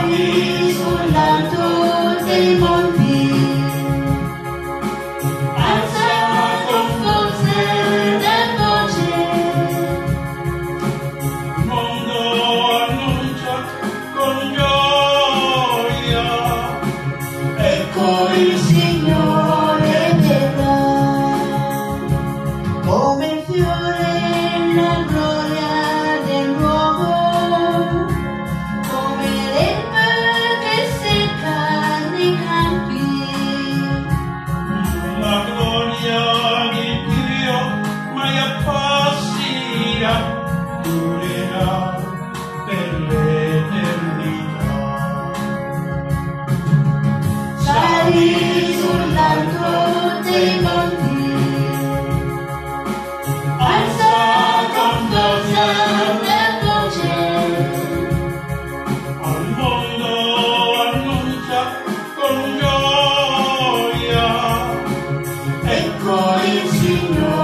Sali sull'alto dei monti, alza con forza la voce, il mondo annuncia con gioia, ecco il Signore verrà, come il fiore la gloria dell'uomo, come l'erba che secca nei campi. la gloria di Dio mai appassirà, durerà per l'eternità. Sali sull'alto dei monti, alza con forza la voce, Al mondo annuncia con gioia, ecco il Signore